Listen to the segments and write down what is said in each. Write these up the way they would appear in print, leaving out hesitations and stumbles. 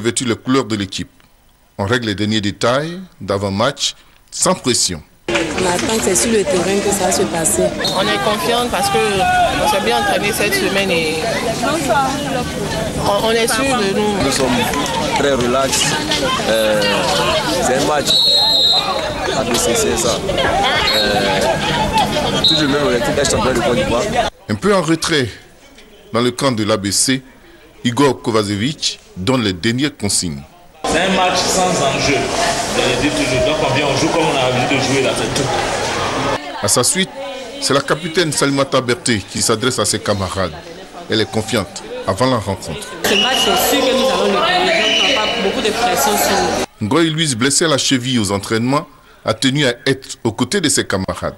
revêtu les couleurs de l'équipe. On règle les derniers détails d'avant-match sans pression. On attend que c'est sur le terrain que ça va se passer. On est confiant parce qu'on s'est bien entraîné cette semaine et on est sûr de nous. Nous sommes très relax. C'est un match. C'est ça. Toujours même, on est tout champion de Côte d'Ivoire. Un peu en retrait dans le camp de l'ABC, Igor Kovacevic donne les dernières consignes. C'est un match sans enjeu. Je le dis toujours. Donc on vient, on joue comme on a l'habitude de jouer là, c'est tout. À sa suite, c'est la capitaine Salimata Berté qui s'adresse à ses camarades. Elle est confiante avant la rencontre. Ce match, c'est sûr que nous allons le gagner. Donc on n'a pas beaucoup de pression sur nous. Ngoy Louise, blessé à la cheville aux entraînements, a tenu à être aux côtés de ses camarades.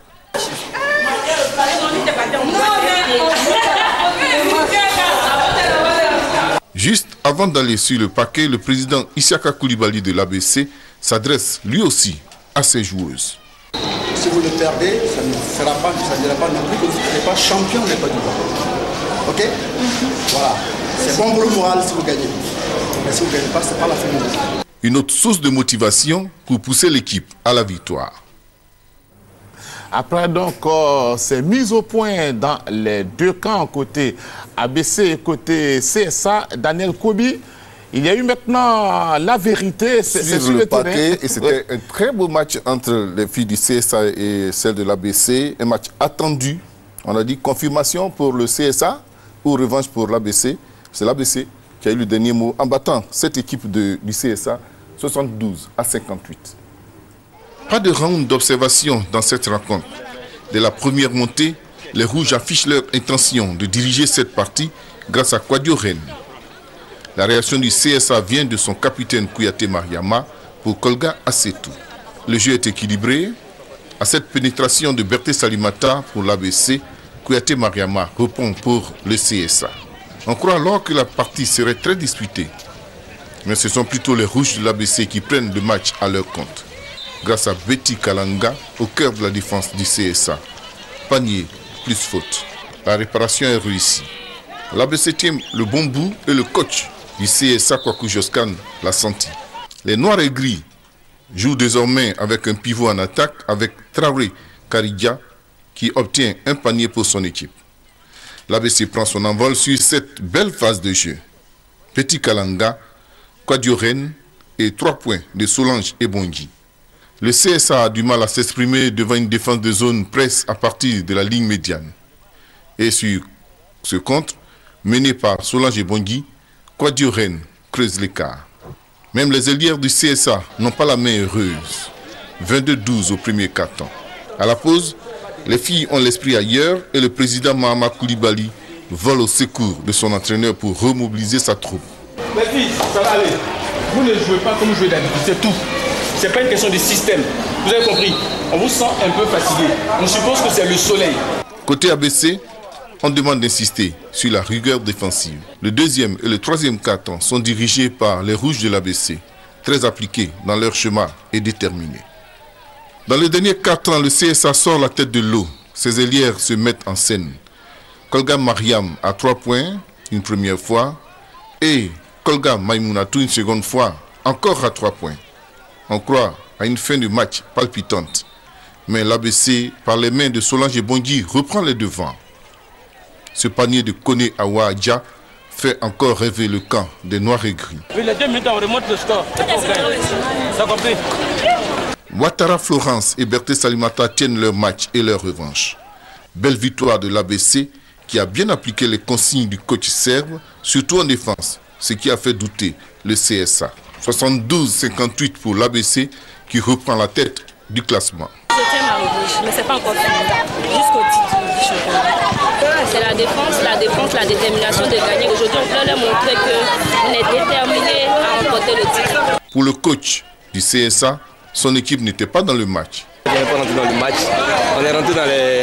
Juste avant d'aller sur le parquet, le président Isiaka Koulibaly de l'ABC s'adresse lui aussi à ses joueuses. Si vous le perdez, ça ne dira pas non plus que vous ne serez pas champion de Côte d'Ivoire. Ok? Voilà. C'est bon pour le moral si vous gagnez. Mais si vous ne gagnez pas, ce n'est pas la fin du monde. Une autre source de motivation pour pousser l'équipe à la victoire. Après donc ces mises au point dans les deux camps, côté ABC et côté CSA, Daniel Kobi, il y a eu maintenant la vérité, c'est sur le terrain. Et c'était un très beau match entre les filles du CSA et celles de l'ABC, un match attendu. On a dit confirmation pour le CSA ou revanche pour l'ABC. C'est l'ABC qui a eu le dernier mot en battant cette équipe du CSA 72-58. Pas de round d'observation dans cette rencontre. Dès la première montée, les Rouges affichent leur intention de diriger cette partie grâce à Kwadio Rennes. La réaction du CSA vient de son capitaine Kouyaté Mariama pour Kolga Assetou. Le jeu est équilibré. À cette pénétration de Berté Salimata pour l'ABC, Kouyaté Mariama répond pour le CSA. On croit alors que la partie serait très disputée. Mais ce sont plutôt les Rouges de l'ABC qui prennent le match à leur compte. Grâce à Betty Kalanga, au cœur de la défense du CSA. Panier plus faute. La réparation est réussie. L'ABC tient le bon bout et le coach du CSA, Kwaku Joscan, l'a senti. Les Noirs et Gris jouent désormais avec un pivot en attaque avec Traoré Karidja qui obtient un panier pour son équipe. L'ABC prend son envol sur cette belle phase de jeu. Petit Kalanga, Kwadio Rennes et 3 points de Solange et Bongi. Le CSA a du mal à s'exprimer devant une défense de zone presse à partir de la ligne médiane. Et sur ce contre, mené par Solange et Bongi, Kwadio Rennes creuse l'écart. Même les ailières du CSA n'ont pas la main heureuse. 22-12 au premier quart-temps. À la pause, les filles ont l'esprit ailleurs et le président Mahama Koulibaly vole au secours de son entraîneur pour remobiliser sa troupe. Les filles, ça va aller. Vous ne jouez pas comme vous jouez d'habitude, c'est tout. Ce n'est pas une question de système. Vous avez compris? On vous sent un peu fatigué. On suppose que c'est le soleil. Côté ABC, on demande d'insister sur la rigueur défensive. Le deuxième et le troisième quart-temps sont dirigés par les Rouges de l'ABC, très appliqués dans leur schéma et déterminés. Dans le dernier quart-temps, le CSA sort la tête de l'eau. Ses ailières se mettent en scène. Kolga Mariam à 3 points, une première fois, et Kolga Maïmounatou une seconde fois, encore à 3 points. On croit à une fin de match palpitante. Mais l'ABC, par les mains de Solange et Bongi, reprend les devants. Ce panier de Kone Awadja fait encore rêver le camp des Noirs et Gris. Les 2 minutes, on remonte le score. Ça compris? Ouattara Florence et Berté Salimata tiennent leur match et leur revanche. Belle victoire de l'ABC qui a bien appliqué les consignes du coach serbe, surtout en défense, ce qui a fait douter le CSA. 72-58 pour l'ABC qui reprend la tête du classement. Je tiens ma revanche, mais ce n'est pas encore fini. Jusqu'au titre du championnat. C'est la défense, la détermination de gagner. Aujourd'hui, on peut leur montrer qu'on est déterminé à remporter le titre. Pour le coach du CSA, son équipe n'était pas dans le match. On n'est pas rentré dans le match. On est rentré dans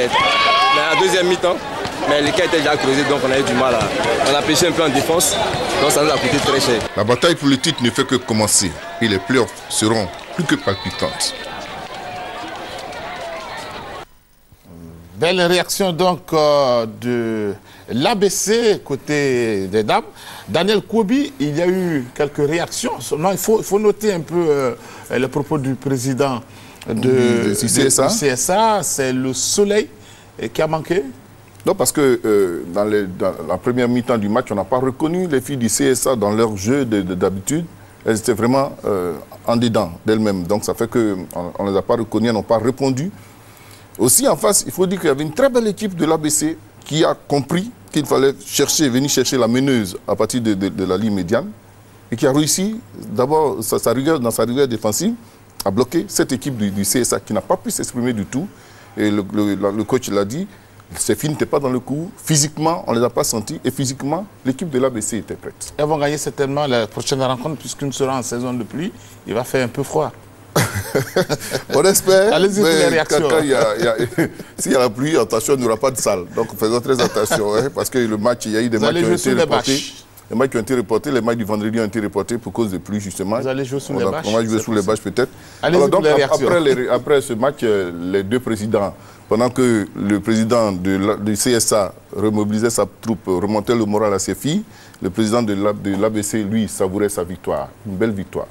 la deuxième mi-temps. Mais le cas était déjà creusé, donc on a eu du mal on a pêché un peu en défense, donc ça nous a coûté très cher. La bataille pour le titre ne fait que commencer et les playoffs seront plus que palpitantes. Belle réaction donc de l'ABC côté des dames. Daniel Kobi, il y a eu quelques réactions. Non, il faut noter un peu les propos du président du CSA. C'est le soleil qui a manqué. Non, parce que dans la première mi-temps du match, on n'a pas reconnu les filles du CSA dans leur jeu d'habitude. Elles étaient vraiment en dedans d'elles-mêmes. Donc ça fait qu'on ne les a pas reconnues, elles n'ont pas répondu. Aussi en face, il faut dire qu'il y avait une très belle équipe de l'ABC qui a compris qu'il fallait venir chercher la meneuse à partir de la ligne médiane et qui a réussi d'abord dans sa rigueur défensive à bloquer cette équipe du CSA qui n'a pas pu s'exprimer du tout. Et le coach l'a dit, ces filles n'étaient pas dans le coup. Physiquement, on ne les a pas sentis et physiquement, l'équipe de l'ABC était prête. Elles vont gagner certainement la prochaine rencontre puisqu'une sera en saison de pluie. Il va faire un peu froid. On espère. Allez-y pour les réactions. S'il y a la pluie, attention, il n'y aura pas de salle. Donc faisons très attention, hein, parce que le match, il y a eu des matchs qui ont été reportés. Les matchs qui ont été reportés, les matchs du vendredi ont été reportés pour cause de pluie, justement. Vous allez jouer sous les bâches. On va jouer sous les bâches, peut-être. Allez-y pour les réactions. Après ce match, les deux présidents, pendant que le président du CSA remobilisait sa troupe, remontait le moral à ses filles, le président de l'ABC, lui, savourait sa victoire. Une belle victoire.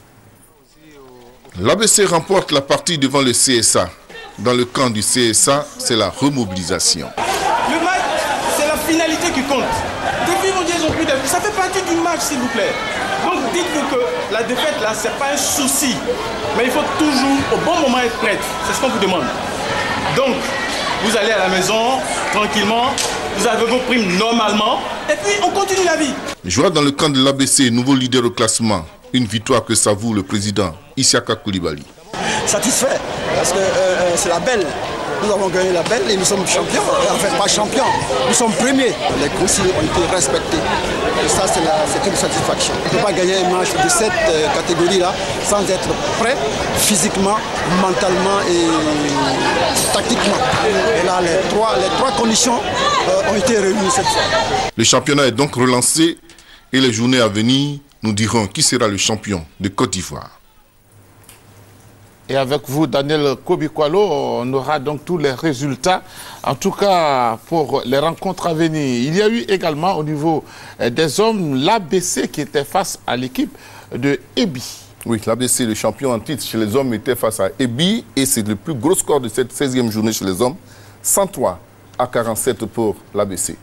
L'ABC remporte la partie devant le CSA. Dans le camp du CSA, c'est la remobilisation. Le match, c'est la finalité qui compte. Depuis mon Dieu, ils ont plus d'avis. Ça fait partie du match, s'il vous plaît. Donc dites-vous que la défaite, là, ce n'est pas un souci. Mais il faut toujours, au bon moment, être prête. C'est ce qu'on vous demande. Donc, vous allez à la maison, tranquillement. Vous avez vos primes normalement. Et puis, on continue la vie. Joie dans le camp de l'ABC, nouveau leader au classement. Une victoire que savoure le président Isiaka Koulibaly. Satisfait, parce que c'est la belle. Nous avons gagné la belle et nous sommes champions. Enfin, pas champions, nous sommes premiers. Les consignes ont été respectées. Et ça, c'est une satisfaction. On ne peut pas gagner un match de cette catégorie-là sans être prêt physiquement, mentalement et tactiquement. Et là, les trois conditions ont été réunies cette fois. Le championnat est donc relancé et les journées à venir nous dirons qui sera le champion de Côte d'Ivoire. Et avec vous, Daniel Kobi-Kwalo, on aura donc tous les résultats, en tout cas pour les rencontres à venir. Il y a eu également au niveau des hommes l'ABC qui était face à l'équipe de Ebi. Oui, l'ABC, le champion en titre chez les hommes, était face à Ebi et c'est le plus gros score de cette 16e journée chez les hommes, 103-47 pour l'ABC.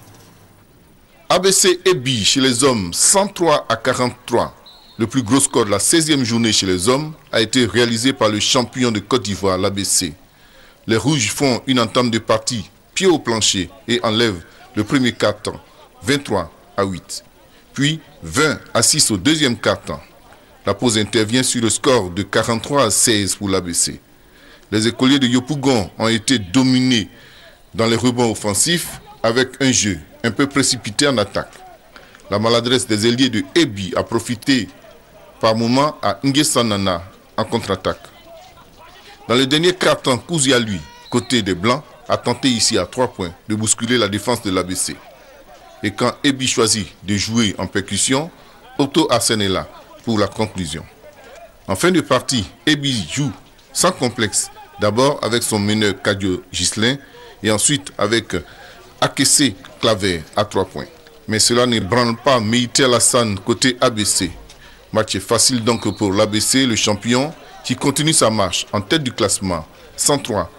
ABC Ebi chez les hommes, 103-43. Le plus gros score de la 16e journée chez les hommes a été réalisé par le champion de Côte d'Ivoire, l'ABC. Les Rouges font une entame de partie, pied au plancher, et enlèvent le premier quart-temps, 23-8. Puis 20-6 au deuxième quart-temps. La pause intervient sur le score de 43-16 pour l'ABC. Les écoliers de Yopougon ont été dominés dans les rebonds offensifs avec un jeu un peu précipité en attaque. La maladresse des ailiers de Ebi a profité par moments à Nguessanana en contre-attaque. Dans le dernier quart-temps, Kouzia, lui, côté des Blancs, a tenté ici à 3 points de bousculer la défense de l'ABC. Et quand Ebi choisit de jouer en percussion, Otto Asen est là pour la conclusion. En fin de partie, Ebi joue sans complexe, d'abord avec son meneur Kadio Ghislain et ensuite avec Akessé Claver à 3 points. Mais cela ne branle pas Meïté Alassane côté ABC. Match facile donc pour l'ABC, le champion, qui continue sa marche en tête du classement, 103-43.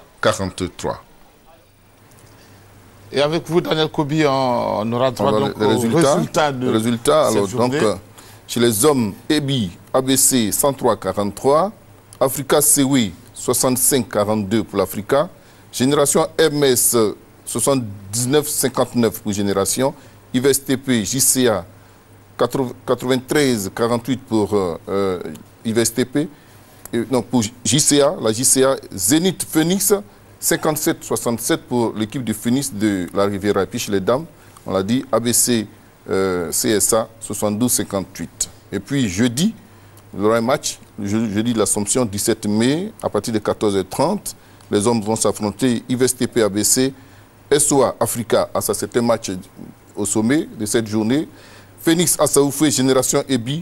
Et avec vous, Daniel Kobi, on aura droit donc aux résultats de alors, donc, chez les hommes, Ebi, ABC, 103-43. Africa Sewi, 65-42 pour l'Africa. Génération MS, 79-59 pour Génération. IVSTP, JCA, 93-48 pour IVSTP. Non, pour JCA, la JCA, Zénith Phoenix, 57-67 pour l'équipe de Phoenix de la Riviera. Et puis chez les dames, on l'a dit, ABC CSA, 72-58. Et puis jeudi, il y aura un match, jeudi de l'Assomption, 17 mai, à partir de 14h30. Les hommes vont s'affronter, IVSTP ABC, SOA Africa, ça c'est un match au sommet de cette journée. Phoenix Assaoufé, Génération Ebi,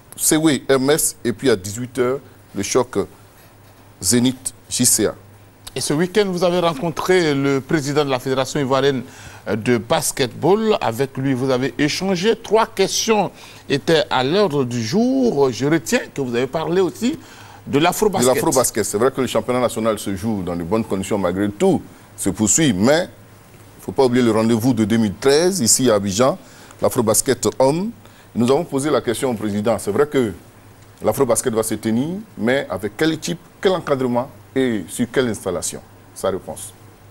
Sewe MS, et puis à 18h, le choc Zénith JCA. Et ce week-end, vous avez rencontré le président de la Fédération ivoirienne de basketball. Avec lui, vous avez échangé. 3 questions étaient à l'ordre du jour. Je retiens que vous avez parlé aussi de l'afro-basket. De l'afro-basket. C'est vrai que le championnat national se joue dans de bonnes conditions malgré tout, se poursuit. Mais il ne faut pas oublier le rendez-vous de 2013, ici à Abidjan, l'afro-basket homme. Nous avons posé la question au président. C'est vrai que l'afro-basket va se tenir, mais avec quelle équipe, quel encadrement et sur quelle installation? Sa réponse.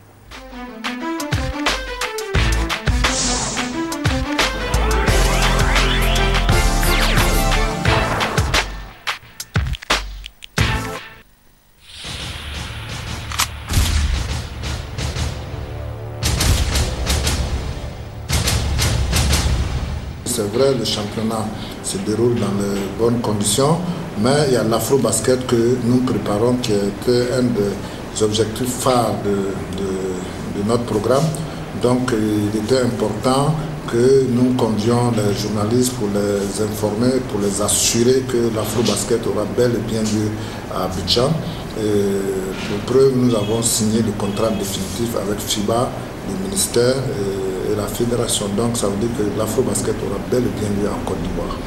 C'est vrai, le championnat se déroule dans de bonnes conditions, mais il y a l'afro-basket que nous préparons qui était un des objectifs phares de notre programme. Donc il était important que nous convions les journalistes pour les informer, pour les assurer que l'afro-basket aura bel et bien lieu à Abidjan. Pour preuve, nous avons signé le contrat définitif avec FIBA, le ministère et la fédération. Donc ça veut dire que l'afro-basket aura bel et bien lieu en Côte d'Ivoire.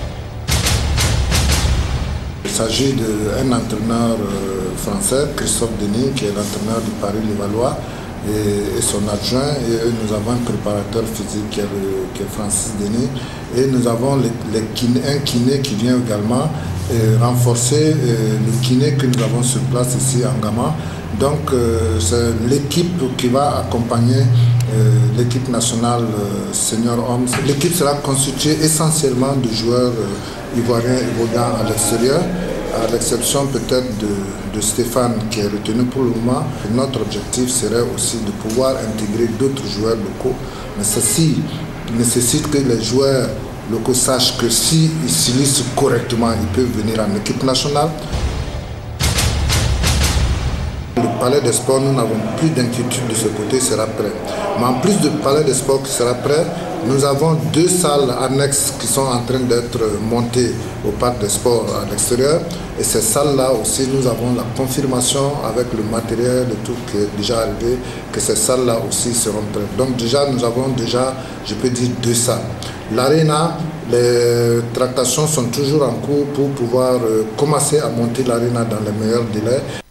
Il s'agit d'un entraîneur français, Christophe Denis, qui est l'entraîneur du Paris-Levallois, et son adjoint. Et nous avons un préparateur physique qui est Francis Denis. Et nous avons un kiné qui vient également renforcer le kiné que nous avons sur place ici en Gama. Donc c'est l'équipe qui va accompagner l'équipe nationale senior hommes. L'équipe sera constituée essentiellement de joueurs ivoiriens et vaudans à l'extérieur, à l'exception peut-être de Stéphane qui est retenu pour le moment. Notre objectif serait aussi de pouvoir intégrer d'autres joueurs locaux, mais ceci nécessite que les joueurs locaux sachent que s'ils s'illustrent correctement, ils peuvent venir en équipe nationale. Le palais des sports, nous n'avons plus d'inquiétude de ce côté, sera prêt. Mais en plus du palais des sports qui sera prêt, nous avons 2 salles annexes qui sont en train d'être montées au parc des sports à l'extérieur. Et ces salles-là aussi, nous avons la confirmation avec le matériel et tout qui est déjà arrivé, que ces salles-là aussi seront prêtes. Donc déjà, nous avons je peux dire 2 salles. L'aréna, les tractations sont toujours en cours pour pouvoir commencer à monter l'aréna dans les meilleurs délais.